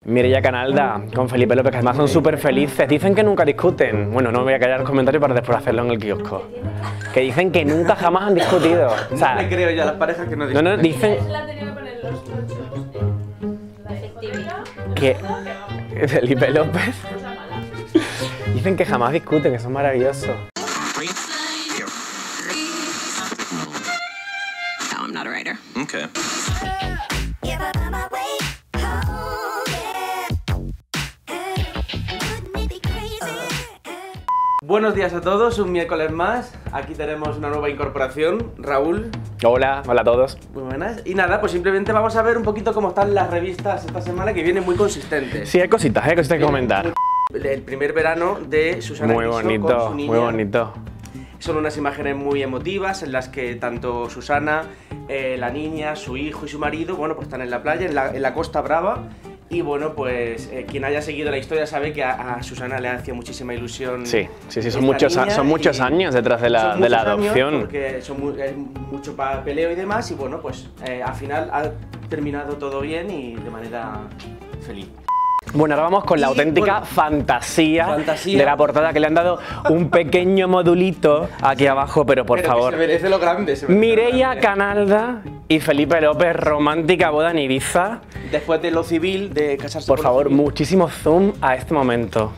Mireia Canalda con Felipe López, que además son súper felices. Dicen que nunca discuten. Bueno, no me voy a callar los comentarios para después hacerlo en el kiosco. Que dicen que nunca jamás han discutido. O sea, no le creo yo a las parejas que no discuten. No, dicen que Felipe López. Dicen que jamás discuten, que son maravillosos. No, I'm not a writer. Okay. Buenos días a todos, un miércoles más. Aquí tenemos una nueva incorporación, Raúl. Hola, hola a todos. Muy buenas. Y nada, pues simplemente vamos a ver un poquito cómo están las revistas esta semana, que vienen muy consistentes. Sí, hay cositas que comentar. El primer verano de Susana Muy Griso bonito, con su niña. muy bonito. Son unas imágenes muy emotivas en las que tanto Susana, la niña, su hijo y su marido, bueno, pues están en la playa, en la Costa Brava. Y bueno, pues quien haya seguido la historia sabe que a Susana le hacía muchísima ilusión. Sí, son muchos años detrás de la adopción. Porque es mucho papeleo y demás, y bueno, pues al final ha terminado todo bien y de manera feliz. Bueno, ahora vamos con la auténtica fantasía de la portada, que le han dado un pequeño modulito aquí abajo, pero por favor. Se merece lo grande. Mireia Canalda y Felipe López, romántica boda en Ibiza. Después de lo civil, de casarse. Por favor, muchísimo zoom a este momento.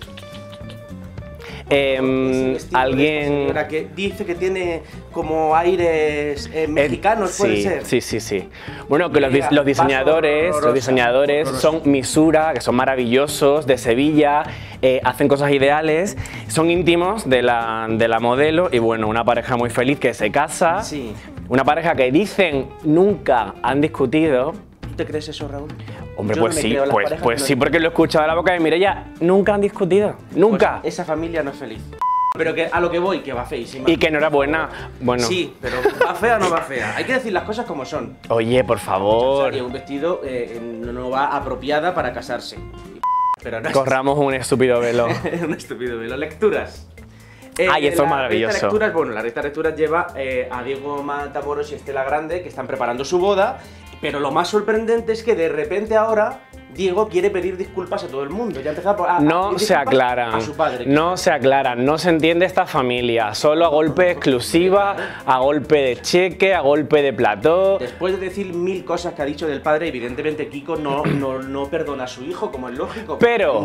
Alguien señora que dice que tiene como aires mexicanos, puede ser. Sí. Bueno, que los diseñadores son Misura, que son maravillosos, de Sevilla, hacen cosas ideales, son íntimos de la modelo y bueno, una pareja muy feliz que se casa. Sí. Una pareja que dicen nunca han discutido. ¿Tú te crees eso, Raúl? Hombre, pues sí, pues sí, porque lo he escuchado de la boca de Mireia. Nunca han discutido, nunca. Pues esa familia no es feliz. Pero que a lo que voy, que va feísima. Y que enhorabuena. Bueno. Sí, pero ¿va fea o no va fea? Hay que decir las cosas como son. Oye, por favor. O sea, un vestido no va apropiada para casarse. Pero no corramos un estúpido velo. Un estúpido velo. Lecturas. Ay, eso es maravilloso. La revista Lecturas lleva a Diego Matamoros y Estela Grande, que están preparando su boda, pero lo más sorprendente es que de repente ahora Diego quiere pedir disculpas a todo el mundo. Ya no se aclaran, a su padre. No se aclaran, no se entiende esta familia. Solo a golpe de exclusiva, a golpe de cheque, a golpe de plató. Después de decir 1000 cosas que ha dicho del padre, evidentemente Kiko no perdona a su hijo, como es lógico. Pero,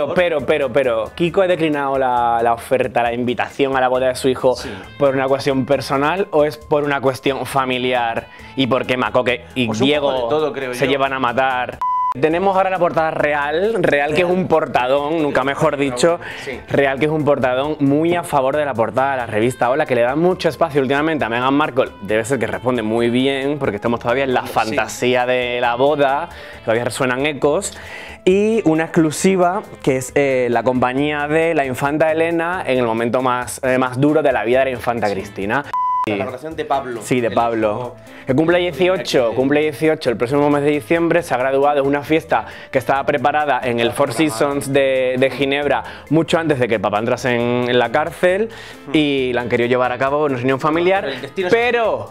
¿Kiko ha declinado la oferta, la invitación a la boda de su hijo por una cuestión personal o es por una cuestión familiar? Y porque Macoque y pues Diego todo, creo se yo. Llevan a matar. Tenemos ahora la portada real que es un portadón, nunca mejor dicho, sí. Real que es un portadón muy a favor de la portada de la revista Hola, que le da mucho espacio últimamente a Meghan Markle. Debe ser que responde muy bien, porque estamos todavía en la fantasía de la boda, todavía resuenan ecos. Y una exclusiva que es la compañía de la infanta Elena en el momento más duro de la vida de la infanta Cristina. La colaboración de Pablo. Sí, de Pablo. Que cumple 18 el próximo mes de diciembre, se ha graduado en una fiesta que estaba preparada en el Four Seasons de Ginebra mucho antes de que el papá entrase en la cárcel y la han querido llevar a cabo en una reunión familiar, pero,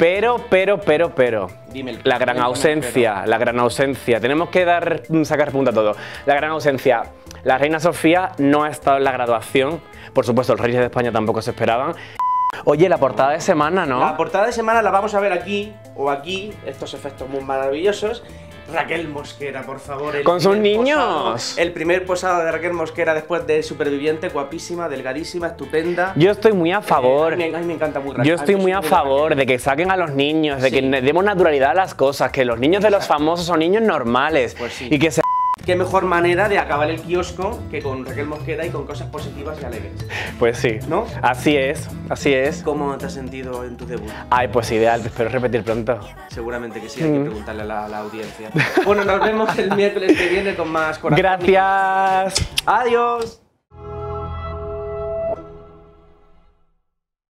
la gran ausencia, tenemos que sacar punta a todo, la gran ausencia. La reina Sofía no ha estado en la graduación, por supuesto los reyes de España tampoco se esperaban. Oye, la portada de semana, ¿no? La portada de semana la vamos a ver aquí, o aquí, estos efectos muy maravillosos. Raquel Mosquera, por favor. ¡Con sus niños! El primer posado de Raquel Mosquera después de Superviviente, guapísima, delgadísima, estupenda. Yo estoy muy a favor. A mí me encanta muy Raquel. Yo estoy muy a favor de que saquen a los niños, de que demos naturalidad a las cosas, que los niños de los famosos son niños normales. Pues sí. Y que se... Qué mejor manera de acabar el kiosco que con Raquel Mosquera y con cosas positivas y alegres. Pues sí, ¿no? Así es. ¿Cómo te has sentido en tu debut? Ay, pues ideal, espero repetir pronto. Seguramente que sí, hay que preguntarle a la audiencia. Bueno, nos vemos el miércoles que viene con más corazón. Gracias. Adiós.